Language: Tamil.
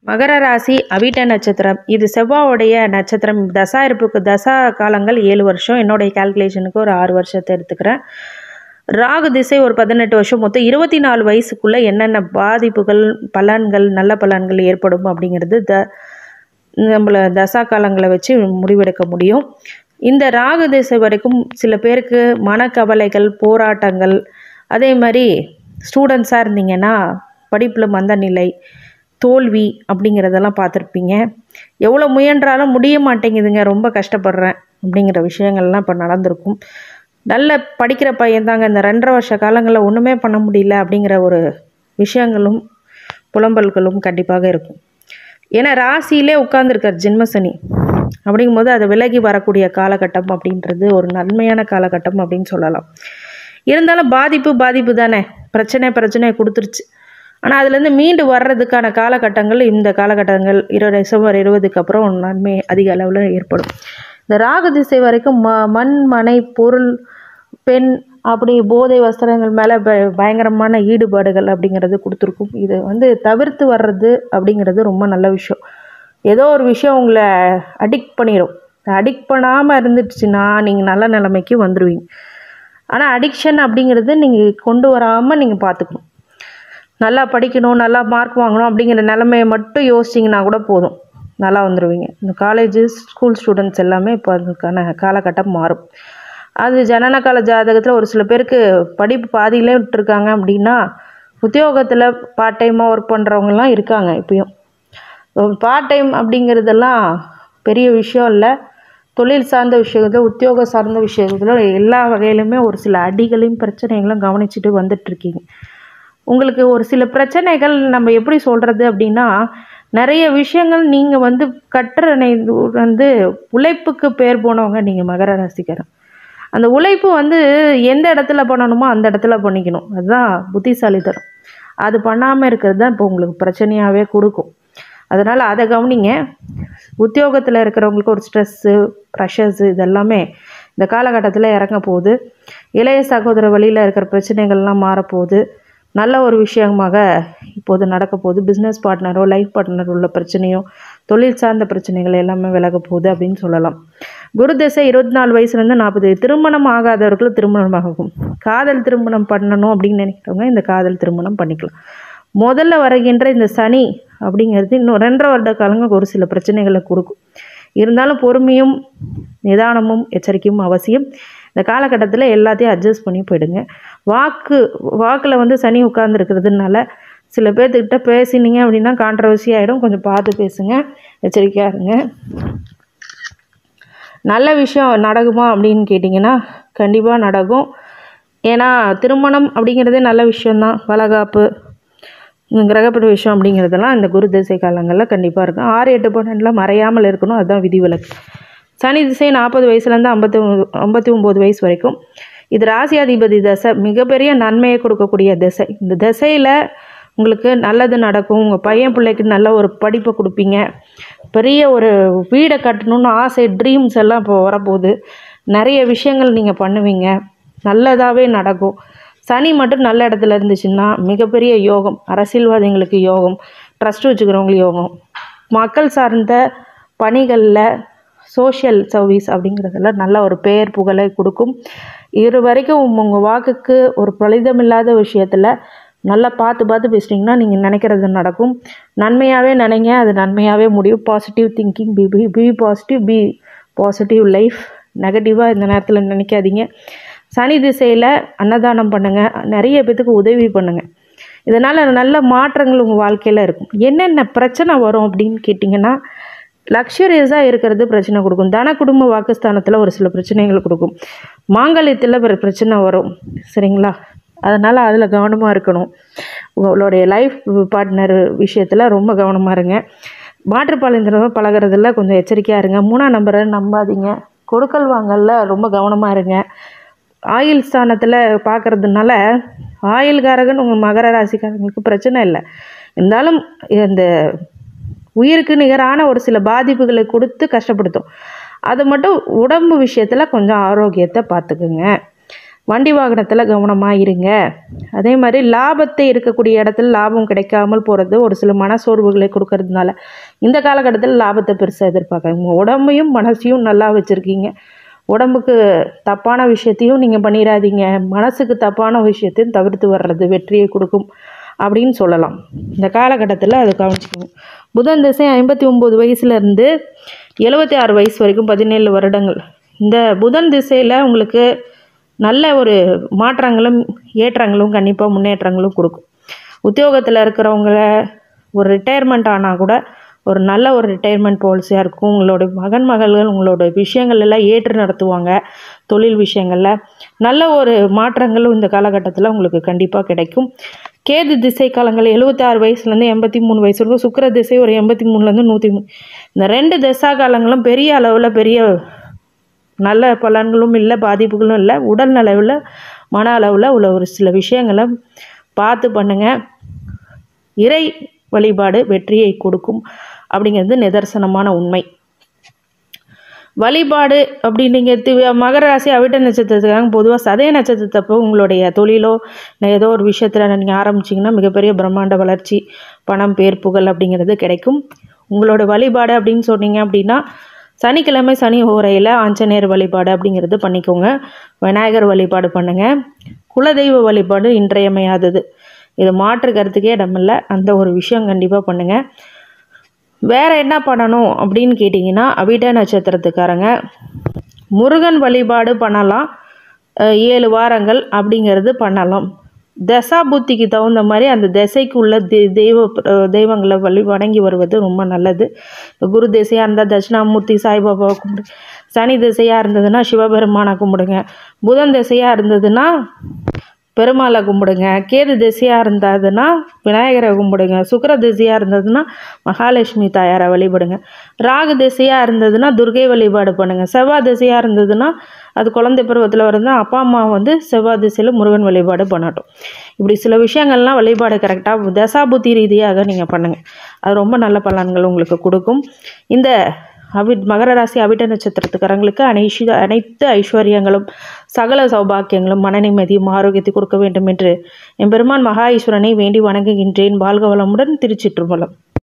மகர ராசி அவிட்ட நட்சத்திரம். இது செவ்வாவுடைய நட்சத்திரம். தசா இருப்புக்கு தசா காலங்கள் 7 வருஷம். என்னுடைய கால்குலேஷனுக்கு ஒரு 6 வருஷத்தை எடுத்துக்கிறேன். ராகு திசை ஒரு 18 வருஷம். மொத்தம் 24 வயசுக்குள்ளே என்னென்ன பாதிப்புகள், பலன்கள், நல்ல பலன்கள் ஏற்படும் அப்படிங்கிறது நம்மளை தசா காலங்களை வச்சு முடிவெடுக்க முடியும். இந்த ராகு திசை வரைக்கும் சில பேருக்கு மனக்கவலைகள், போராட்டங்கள், அதே மாதிரி ஸ்டூடெண்ட்ஸாக இருந்தீங்கன்னா படிப்பில் மந்த நிலை, தோல்வி அப்படிங்கிறதெல்லாம் பார்த்துருப்பீங்க. எவ்வளோ முயன்றாலும் முடிய மாட்டேங்குதுங்க, ரொம்ப கஷ்டப்படுறேன் அப்படிங்கிற விஷயங்கள்லாம் இப்போ நடந்திருக்கும். நல்ல படிக்கிற பையன்தாங்க, இந்த 2.5 வருஷ காலங்களில் ஒன்றுமே பண்ண முடியல அப்படிங்கிற ஒரு விஷயங்களும் புலம்பல்களும் கண்டிப்பாக இருக்கும். ஏன்னா ராசியிலே உட்கார்ந்துருக்கார் ஜென்மசனி. அப்படிங்கும்போது அதை விலகி வரக்கூடிய காலகட்டம் அப்படின்றது ஒரு நன்மையான காலகட்டம் அப்படின்னு சொல்லலாம். இருந்தாலும் பாதிப்பு தானே, பிரச்சனை கொடுத்துருச்சு. ஆனால் அதுலேருந்து மீண்டு வர்றதுக்கான காலகட்டங்கள் இந்த காலகட்டங்கள் டிசம்பர் 20க்கு அப்புறம் நன்மை அதிக அளவில் ஏற்படும். இந்த ராகு திசை வரைக்கும் மண், மனை, பொருள், பெண், அப்படி போதை வஸ்திரங்கள் மேலே பயங்கரமான ஈடுபாடுகள் அப்படிங்கிறது கொடுத்துருக்கும். இது தவிர்த்து வர்றது அப்படிங்கிறது ரொம்ப நல்ல விஷயம். ஏதோ ஒரு விஷயம் உங்களை அடிக்ட் பண்ணிடும். அடிக்ட் பண்ணாமல் இருந்துச்சுன்னா நீங்கள் நல்ல நிலைமைக்கு வந்துடுவீங்க. ஆனால் அடிக்ஷன் அப்படிங்கிறது நீங்கள் கொண்டு வராமல் நீங்கள் பார்த்துக்கணும். நல்லா படிக்கணும், நல்லா மார்க் வாங்கணும் அப்படிங்கிற நிலைமையை மட்டும் யோசிச்சிங்கன்னா கூட போதும், நல்லா வந்துடுவீங்க. இந்த காலேஜு, ஸ்கூல் ஸ்டூடெண்ட்ஸ் எல்லாமே இப்போ அதுக்கான காலகட்டம் மாறும். அது ஜனன கால ஜாதகத்தில் ஒரு சில பேருக்கு படிப்பு பாதியிலே விட்டுருக்காங்க அப்படின்னா உத்தியோகத்தில் பார்ட் டைமாக ஒர்க் பண்ணுறவங்கலாம் இருக்காங்க. இப்பயும் பார்ட் டைம் அப்படிங்கிறதெல்லாம் பெரிய விஷயம் இல்லை. தொழில் சார்ந்த விஷயத்தில், உத்தியோகம் சார்ந்த விஷயத்தில் எல்லா வகையிலுமே ஒரு சில அடிகளையும் பிரச்சனைகளும் கவனிச்சுட்டு வந்துட்டுருக்கீங்க. உங்களுக்கு ஒரு சில பிரச்சனைகள் நம்ம எப்படி சொல்கிறது அப்படின்னா, நிறைய விஷயங்கள் நீங்கள் கற்றனை உழைப்புக்கு பேர் போனவங்க நீங்கள் மகர ராசிக்காரன். அந்த உழைப்பு எந்த இடத்துல பண்ணணுமோ அந்த இடத்துல பண்ணிக்கணும். அதுதான் புத்திசாலித்தனம். அது பண்ணாமல் இருக்கிறது தான் இப்போ உங்களுக்கு பிரச்சனையாகவே கொடுக்கும். அதனால் அதை கவனிங்க. உத்தியோகத்தில் இருக்கிறவங்களுக்கு ஒரு ஸ்ட்ரெஸ்ஸு, ப்ரெஷர்ஸு இதெல்லாமே இந்த காலகட்டத்தில் இறங்க போகுது. இளைய சகோதர வழியில் இருக்கிற பிரச்சனைகள்லாம் மாறப்போகுது. நல்ல ஒரு விஷயமாக இப்போது நடக்க போகுது. பிஸ்னஸ் பார்ட்னரோ லைஃப் பார்ட்னர் உள்ள பிரச்சனையோ, தொழில் சார்ந்த பிரச்சனைகள் எல்லாமே விலக போகுது அப்படின்னு சொல்லலாம். குரு திசை 24 வயசுலேருந்து 40. திருமணம் ஆகாதவர்கள் திருமணம் ஆகும். காதல் திருமணம் பண்ணணும் அப்படின்னு நினைக்கிறவங்க இந்த காதல் திருமணம் பண்ணிக்கலாம். முதல்ல வருகின்ற இந்த சனி அப்படிங்கிறது இன்னும் 2.5 வருட காலங்கள் ஒரு சில பிரச்சனைகளை கொடுக்கும். இருந்தாலும் பொறுமையும் நிதானமும் எச்சரிக்கையும் அவசியம். இந்த காலகட்டத்தில் எல்லாத்தையும் அட்ஜஸ்ட் பண்ணி போயிடுங்க. வாக்கில் சனி உட்கார்ந்துருக்கிறதுனால சில பேர்த்துக்கிட்ட பேசினீங்க அப்படின்னா கான்ட்ரவர்சி ஆகிடும். கொஞ்சம் பார்த்து பேசுங்க, எச்சரிக்கையாக இருங்க. நல்ல விஷயம் நடக்குமா அப்படின்னு கேட்டிங்கன்னா கண்டிப்பாக நடக்கும். ஏன்னா திருமணம் அப்படிங்கிறதே நல்ல விஷயந்தான். வளகாப்பு, கிரகப்பட விஷயம் அப்படிங்கிறதெல்லாம் இந்த குரு திசை காலங்களில் கண்டிப்பாக இருக்கும். 6, 8, 12 மறையாமல் இருக்கணும். அதுதான் விதிவிலக்கு. சனி திசை 40 வயசுலேருந்து 59 வயசு வரைக்கும். இது ராசியாதிபதி தசை. மிகப்பெரிய நன்மையை கொடுக்கக்கூடிய திசை. இந்த திசையில் உங்களுக்கு நல்லது நடக்கும். உங்கள் பையன் பிள்ளைக்கு நல்ல ஒரு படிப்பை கொடுப்பீங்க. பெரிய ஒரு வீடை கட்டணும்னு ஆசை, ட்ரீம்ஸ் எல்லாம் இப்போ வரப்போகுது. நிறைய விஷயங்கள் நீங்கள் பண்ணுவீங்க, நல்லதாகவே நடக்கும். சனி மட்டும் நல்ல இடத்துல இருந்துச்சுன்னா மிகப்பெரிய யோகம். அரசியல்வாதிகளுக்கு யோகம், ட்ரஸ்ட் வச்சுக்கிறவங்களுக்கு யோகம், மக்கள் சார்ந்த பணிகளில் சோஷியல் சர்வீஸ் அப்படிங்கிறதுல நல்ல ஒரு பெயர் புகழை கொடுக்கும். இது வரைக்கும் உங்கள் வாக்குக்கு ஒரு பலிதமில்லாத விஷயத்தில் நல்லா பார்த்து பேசிட்டிங்கன்னா நீங்கள் நினைக்கிறது நடக்கும். நன்மையாகவே நினைங்க, அது நன்மையாகவே முடியும். Positive thinking, be positive life. நெகட்டிவாக இந்த நேரத்தில் நினைக்காதீங்க. சனி திசையில் அன்னதானம் பண்ணுங்கள், நிறைய பேத்துக்கு உதவி பண்ணுங்கள். இதனால் நல்ல மாற்றங்கள் உங்கள் வாழ்க்கையில் இருக்கும். என்னென்ன பிரச்சனை வரும் அப்படின்னு கேட்டிங்கன்னா, லக்ஸரியஸாக இருக்கிறது பிரச்சனை கொடுக்கும். தன குடும்ப வாக்குஸ்தானத்தில் ஒரு சில பிரச்சனைகள் கொடுக்கும். மாங்கல்யத்தில் பிரச்சனை வரும், சரிங்களா? அதனால் அதில் கவனமாக இருக்கணும். உங்களுடைய லைஃப் பார்ட்னர் விஷயத்தில் ரொம்ப கவனமாக இருங்க. மாற்றுப்பாளையத்தினரை பழகிறதுல கொஞ்சம் எச்சரிக்கையாக இருங்க. 3ஆம் நம்பரை நம்பாதீங்க. கொடுக்கல் வாங்கலில் ரொம்ப கவனமாக இருங்க. ஆயில் ஸ்தானத்தில் பார்க்குறதுனால ஆயில்காரகன் உங்கள் மகர ராசிக்காரங்களுக்கு பிரச்சனை இல்லை. இருந்தாலும் இந்த உயிருக்கு நிகரான ஒரு சில பாதிப்புகளை கொடுத்து கஷ்டப்படுத்தும். அது மட்டும் உடம்பு விஷயத்தில் கொஞ்சம் ஆரோக்கியத்தை பார்த்துக்குங்க. வண்டி வாகனத்தில் கவனமாக இருங்க. அதே மாதிரி லாபத்தை இருக்கக்கூடிய இடத்துல லாபம் கிடைக்காமல் போகிறது ஒரு சில மனசோர்வுகளை கொடுக்கறதுனால இந்த காலகட்டத்தில் லாபத்தை பெருசாக எதிர்பார்க்காங்க. உடம்பையும் மனசையும் நல்லா வச்சுருக்கீங்க. உடம்புக்கு தப்பான விஷயத்தையும் நீங்கள் பண்ணிடாதீங்க. மனசுக்கு தப்பான விஷயத்தையும் தவிர்த்து வர்றது வெற்றியை கொடுக்கும் அப்படின்னு சொல்லலாம். இந்த காலகட்டத்தில் அதை கவனிச்சுக்கணும். புதன் திசை 59 வயசுலேருந்து 76 வயசு வரைக்கும் 17 வருடங்கள். இந்த புதன் திசையில் உங்களுக்கு நல்ல ஒரு மாற்றங்களும் ஏற்றங்களும் கண்டிப்பாக முன்னேற்றங்களும் கொடுக்கும். உத்தியோகத்தில் இருக்கிறவங்கள ஒரு ரிட்டையர்மெண்ட் ஆனால் கூட ஒரு நல்ல ஒரு ரிட்டையர்மெண்ட் பாலிசியாக இருக்கும். உங்களோட மகன்கள் உங்களோட விஷயங்கள் எல்லாம் ஏற்று நடத்துவாங்க. தொழில் விஷயங்களில் நல்ல ஒரு மாற்றங்களும் இந்த காலகட்டத்தில் உங்களுக்கு கண்டிப்பாக கிடைக்கும். கேது திசை காலங்கள் 76 வயசுலேருந்து 83 வயசு வரைக்கும். சுக்கிர திசை ஒரு 83லேருந்து 103. இந்த 2 திசா காலங்களும் பெரிய அளவில் பெரிய நல்ல பலன்களும் இல்லை, பாதிப்புகளும் இல்லை. உடல் அளவில் மன அளவில் உள்ள ஒரு சில விஷயங்களை பார்த்து பண்ணுங்கள். இறை வழிபாடு வெற்றியை கொடுக்கும் அப்படிங்கிறது நிதர்சனமான உண்மை. வழிபாடு அப்படின்னுங்க மகர ராசி அவிட்ட நட்சத்திரத்துக்காக பொதுவாக சதய நட்சத்திரத்தப்போ உங்களுடைய தொழிலோ ஏதோ ஒரு விஷயத்தில் நீங்கள் ஆரம்பிச்சிங்கன்னா மிகப்பெரிய பிரம்மாண்ட வளர்ச்சி, பணம், பேர், புகழ் அப்படிங்கிறது கிடைக்கும். உங்களோட வழிபாடு அப்படின்னு சொன்னீங்க அப்படின்னா சனிக்கிழமை சனி ஓரையில் ஆஞ்சநேயர் வழிபாடு அப்படிங்கிறது பண்ணிக்கோங்க. விநாயகர் வழிபாடு பண்ணுங்கள். குலதெய்வ வழிபாடு இன்றியமையாதது. இது மாற்று கருத்துக்கே இடமில்லை. அந்த ஒரு விஷயம் கண்டிப்பாக பண்ணுங்கள். வேறு என்ன பண்ணணும் அப்படின்னு கேட்டிங்கன்னா அவிட்ட நட்சத்திரத்துக்காரங்க முருகன் வழிபாடு பண்ணலாம். 7 வாரங்கள் அப்படிங்கிறது பண்ணலாம். தசா புத்திக்கு தகுந்த மாதிரி அந்த திசைக்கு உள்ள தெய்வங்களை வணங்கி வருவது ரொம்ப நல்லது. குரு திசையாக இருந்தால் தட்சிணாமூர்த்தி சாய்பாபாவை கும்பிடு. சனி திசையாக இருந்ததுன்னா சிவபெருமானை கும்பிடுங்க. புதன் திசையாக இருந்ததுன்னா பெருமாளை கும்பிடுங்க. கேது திசையாக இருந்ததுன்னா விநாயகரை கும்பிடுங்க. சுக்கிர திசையாக இருந்ததுன்னா மகாலட்சுமி தாயாரை வழிபடுங்க. ராகு திசையாக இருந்ததுன்னா துர்கை வழிபாடு பண்ணுங்கள். செவ்வாய் திசையாக இருந்ததுன்னா அது குழந்தை பருவத்தில் வருதுன்னா அப்பா அம்மா செவ்வாய் திசையில் முருகன் வழிபாடு பண்ணட்டும். இப்படி சில விஷயங்கள்லாம் வழிபாடு கரெக்டாக தசாபுத்தி ரீதியாக நீங்கள் பண்ணுங்கள். அது ரொம்ப நல்ல பலன்கள் உங்களுக்கு கொடுக்கும். இந்த மகர ராசி அவிட்ட நட்சத்திரத்துக்காரங்களுக்கு அனைத்து ஐஸ்வர்யங்களும் சகல சௌபாக்கியங்களும் மன நிம்மதியும் ஆரோக்கியத்தை கொடுக்க வேண்டும் என்று எம்பெருமான் மகா ஈஸ்வரனை வேண்டி வணங்குகின்றேன். வாழ்க வளமுடன். திருச்சிற்றம்பலம்.